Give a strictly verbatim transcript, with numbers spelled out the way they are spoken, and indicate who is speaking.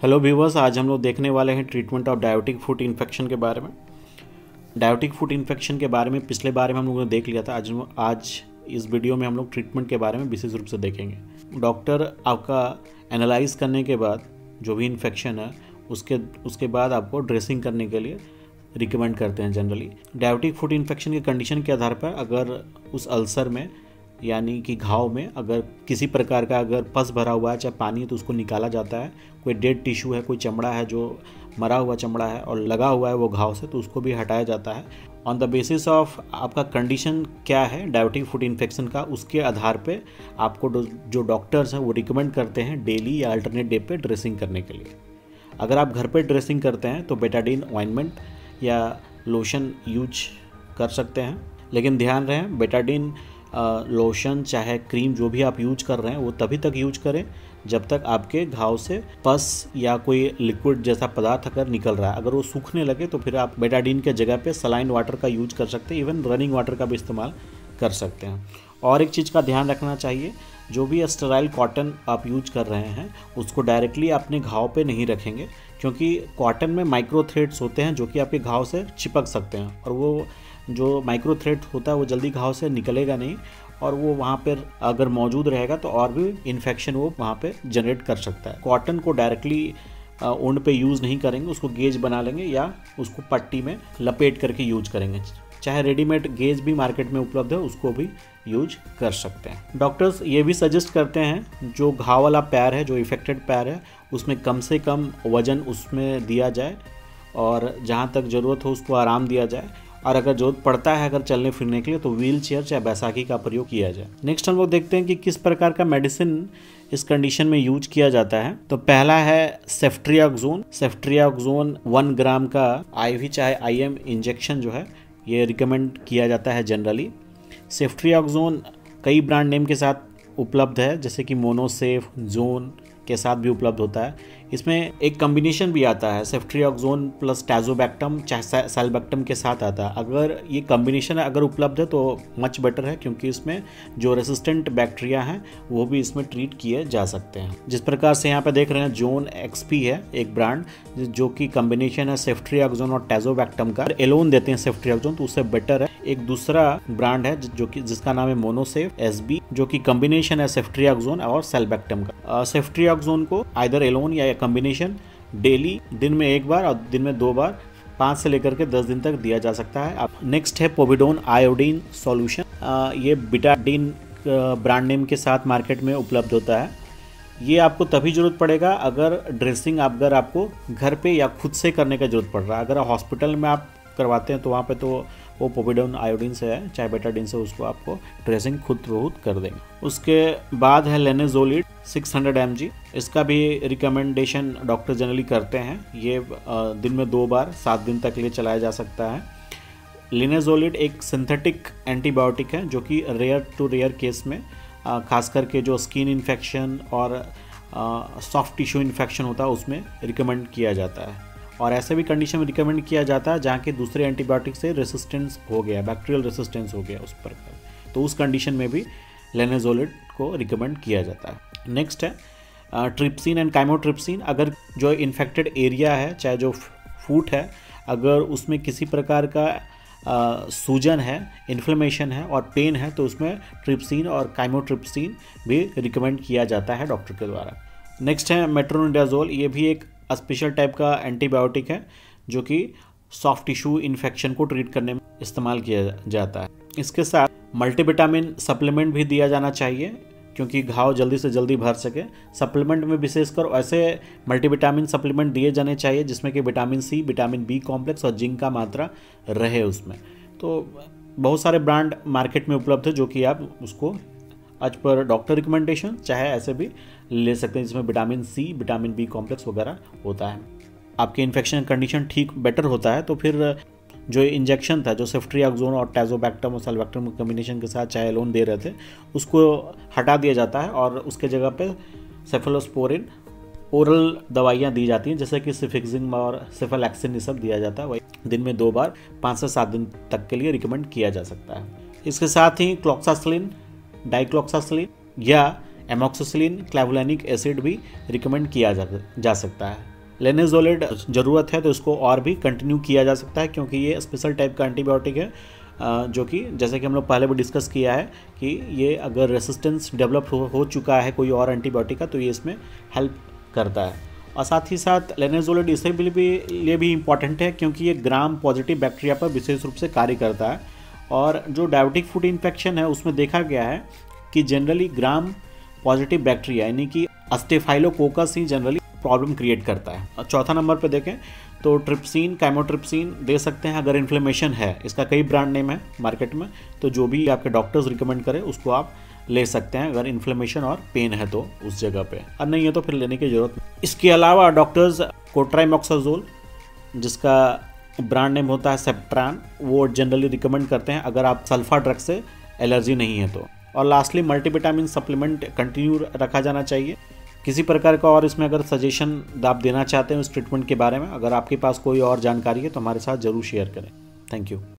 Speaker 1: Hello viewers, आज हम लोग देखने वाले हैं treatment of diabetic foot infection के बारे में। डायबिटिक फुट इन्फेक्शन के बारे में पिछले बारे में हम लोगों ने देख लिया था। आज आज इस वीडियो में हम लोग ट्रीटमेंट के बारे में विशेष रूप से देखेंगे। डॉक्टर आपका एनालाइज करने के बाद जो भी इन्फेक्शन है उसके उसके बाद आपको ड्रेसिंग करने के लिए रिकमेंड करते हैं। जनरली डायबिटिक फुट इन्फेक्शन की कंडीशन के आधार पर अगर उस अल्सर में यानी कि घाव में अगर किसी प्रकार का अगर पस भरा हुआ है, चाहे पानी है, तो उसको निकाला जाता है। कोई डेड टिश्यू है, कोई चमड़ा है जो मरा हुआ चमड़ा है और लगा हुआ है वो घाव से, तो उसको भी हटाया जाता है। ऑन द बेसिस ऑफ आपका कंडीशन क्या है डायबिटिक फुट इन्फेक्शन का, उसके आधार पे आपको जो डॉक्टर्स हैं वो रिकमेंड करते हैं डेली या अल्टरनेट डे पे ड्रेसिंग करने के लिए। अगर आप घर पे ड्रेसिंग करते हैं तो बेटाडीन ऑइंटमेंट या लोशन यूज कर सकते हैं, लेकिन ध्यान रहे बेटाडीन लोशन चाहे क्रीम जो भी आप यूज कर रहे हैं वो तभी तक यूज करें जब तक आपके घाव से पस या कोई लिक्विड जैसा पदार्थ अगर निकल रहा है। अगर वो सूखने लगे तो फिर आप बेटाडीन के जगह पे सलाइन वाटर का यूज कर सकते हैं, इवन रनिंग वाटर का भी इस्तेमाल कर सकते हैं। और एक चीज़ का ध्यान रखना चाहिए, जो भी स्टेराइल कॉटन आप यूज कर रहे हैं उसको डायरेक्टली अपने घाव पे नहीं रखेंगे, क्योंकि कॉटन में माइक्रो थ्रेड्स होते हैं जो कि आपके घाव से चिपक सकते हैं, और वो जो माइक्रो थ्रेड होता है वो जल्दी घाव से निकलेगा नहीं, और वो वहाँ पर अगर मौजूद रहेगा तो और भी इन्फेक्शन वो वहाँ पे जनरेट कर सकता है। कॉटन को डायरेक्टली ऊन पे यूज़ नहीं करेंगे, उसको गेज बना लेंगे या उसको पट्टी में लपेट करके यूज करेंगे। चाहे रेडीमेड गेज भी मार्केट में उपलब्ध है उसको भी यूज कर सकते हैं। डॉक्टर्स ये भी सजेस्ट करते हैं जो घाव वाला पैर है, जो इफेक्टेड पैर है, उसमें कम से कम वजन उसमें दिया जाए और जहाँ तक ज़रूरत हो उसको आराम दिया जाए, और अगर जरूरत पड़ता है अगर चलने फिरने के लिए तो व्हील चेयर चाहे बैसाखी का प्रयोग किया जाए। नेक्स्ट हम लोग देखते हैं कि किस प्रकार का मेडिसिन इस कंडीशन में यूज किया जाता है। तो पहला है सेफ्ट्रियाक्सोन। सेफ्ट्रियाक्सोन वन ग्राम का आईवी चाहे आईएम इंजेक्शन जो है ये रिकमेंड किया जाता है जनरली। सेफ्ट्रियाक्सोन कई ब्रांड नेम के साथ उपलब्ध है, जैसे कि मोनोसेफ, जोन के साथ भी उपलब्ध होता है। इसमें एक कॉम्बिनेशन भी आता है सेफ्ट्रियाक्सोन प्लस टैजोबैक्टम चाहे सैलबैक्टम के साथ आता है। अगर ये कॉम्बिनेशन अगर उपलब्ध है तो मच बेटर है, क्योंकि इसमें जो रेसिस्टेंट बैक्टीरिया हैं वो भी इसमें ट्रीट किए जा सकते हैं। जिस प्रकार से यहाँ पे देख रहे हैं जोन एक्सपी है एक ब्रांड जो कि कॉम्बिनेशन है सेफ्ट्रियाक्सोन और टैजोबैक्टम का, एलोन देते हैं सेफ्ट्रियाक्सोन तो उससे बेटर है। एक दूसरा ब्रांड है जो कि जिसका नाम है मोनोसेफ एसबी, जो कि कॉम्बिनेशन है सेफ्ट्रियाक्सोन और सैलबैक्टम का। सेफ्ट्रियाक्सोन को आइदर एलोन या कॉम्बिनेशन डेली दिन में एक बार और दिन में दो बार पाँच से लेकर के दस दिन तक दिया जा सकता है। अब नेक्स्ट है पोविडोन आयोडीन सॉल्यूशन। ये बेटाडीन ब्रांड नेम के साथ मार्केट में उपलब्ध होता है। ये आपको तभी जरूरत पड़ेगा अगर ड्रेसिंग अगर आपको घर पे या खुद से करने का जरूरत पड़ रहा है। अगर हॉस्पिटल में आप करवाते हैं तो वहाँ पे तो वो पोविडोन आयोडीन से है चाहे बेटाडीन से, उसको आपको ड्रेसिंग खुद बहुत कर देंगे। उसके बाद है linezolid six hundred M G. इसका भी रिकमेंडेशन डॉक्टर जनरली करते हैं। ये दिन में दो बार सात दिन तक लिए चलाया जा सकता है। लेनेजोलिड एक सिंथेटिक एंटीबायोटिक है जो कि रेयर टू रेयर केस में खास करके जो स्किन इन्फेक्शन और सॉफ्ट टिश्यू इन्फेक्शन होता है उसमें रिकमेंड किया जाता है, और ऐसे भी कंडीशन में रिकमेंड किया जाता है जहाँ के दूसरे एंटीबायोटिक से रेसिस्टेंस हो गया, बैक्टीरियल रेसिस्टेंस हो गया उस पर, तो उस कंडीशन में भी लेनेजोलिड को रिकमेंड किया जाता है। नेक्स्ट है ट्रिप्सिन एंड काइमोट्रिप्सिन। अगर जो इन्फेक्टेड एरिया है चाहे जो फूट है, अगर उसमें किसी प्रकार का आ, सूजन है, इन्फ्लेमेशन है और पेन है तो उसमें ट्रिप्सिन और काइमोट्रिप्सिन भी रिकमेंड किया जाता है डॉक्टर के द्वारा। नेक्स्ट है मेट्रोनिडाजोल। ये भी एक स्पेशल टाइप का एंटीबायोटिक है जो कि सॉफ्ट टिश्यू इन्फेक्शन को ट्रीट करने में इस्तेमाल किया जाता है। इसके साथ मल्टीविटामिन सप्लीमेंट भी दिया जाना चाहिए क्योंकि घाव जल्दी से जल्दी भर सके। सप्लीमेंट में विशेषकर ऐसे मल्टीविटामिन सप्लीमेंट दिए जाने चाहिए जिसमें कि vitamin C, vitamin B complex और जिंक का मात्रा रहे उसमें। तो बहुत सारे ब्रांड मार्केट में उपलब्ध है जो कि आप उसको आज पर डॉक्टर रिकमेंडेशन चाहे ऐसे भी ले सकते हैं, जिसमें vitamin C, vitamin B complex वगैरह होता है। आपके इन्फेक्शन कंडीशन ठीक बेटर होता है तो फिर जो इंजेक्शन था जो सेफ्ट्रियाक्सोन और टैजोबैक्टम और सैलबैक्टम कॉम्बिनेशन के साथ चाहे एलोन दे रहे थे उसको हटा दिया जाता है और उसके जगह पे सेफेलोस्पोरिन ओरल दवाइयाँ दी जाती हैं, जैसे कि सिफिक्सिन और सेफेलैक्सिन ये सब दिया जाता है। वही दिन में दो बार पाँच से सात दिन तक के लिए रिकमेंड किया जा सकता है। इसके साथ ही क्लॉक्सासिलिन, डाइक्लॉक्सासिलिन या एमोक्सिसिलिन, क्लेवुलानिक एसिड भी रिकमेंड किया जा, जा सकता है। लेनेजोलिड ज़रूरत है तो इसको और भी कंटिन्यू किया जा सकता है, क्योंकि ये स्पेशल टाइप का एंटीबायोटिक है जो कि जैसे कि हम लोग पहले भी डिस्कस किया है कि ये अगर रेसिस्टेंस डेवलप हो, हो चुका है कोई और एंटीबायोटिक का तो ये इसमें हेल्प करता है। और साथ ही साथ लेनेजोलिड इससे भी लिए भी इम्पॉर्टेंट है क्योंकि ये ग्राम पॉजिटिव बैक्टीरिया पर विशेष रूप से कार्य करता है। और जो डायबिटिक फुट इन्फेक्शन है उसमें देखा गया है कि जनरली ग्राम पॉजिटिव बैक्टीरिया यानी कि स्टेफाइलोकोकस ही जनरली प्रॉब्लम क्रिएट करता है। और चौथा नंबर पे देखें तो ट्रिप्सिन, कैमोट्रिप्सिन दे सकते हैं अगर इन्फ्लेमेशन है। इसका कई ब्रांड नेम है मार्केट में, तो जो भी आपके डॉक्टर्स रिकमेंड करें उसको आप ले सकते हैं अगर इन्फ्लेमेशन और पेन है तो उस जगह पे, और नहीं है तो फिर लेने की जरूरत नहीं। इसके अलावा डॉक्टर्स कोट्राइमोक्साजोल, जिसका ब्रांड नेम होता है सेप्ट्रान, वो जनरली रिकमेंड करते हैं अगर आप सल्फा ड्रग से एलर्जी नहीं है तो। और लास्टली मल्टीविटामिन सप्लीमेंट कंटिन्यू रखा जाना चाहिए। किसी प्रकार का और इसमें अगर सजेशन आप देना चाहते हैं उस ट्रीटमेंट के बारे में, अगर आपके पास कोई और जानकारी है तो हमारे साथ ज़रूर शेयर करें। Thank you.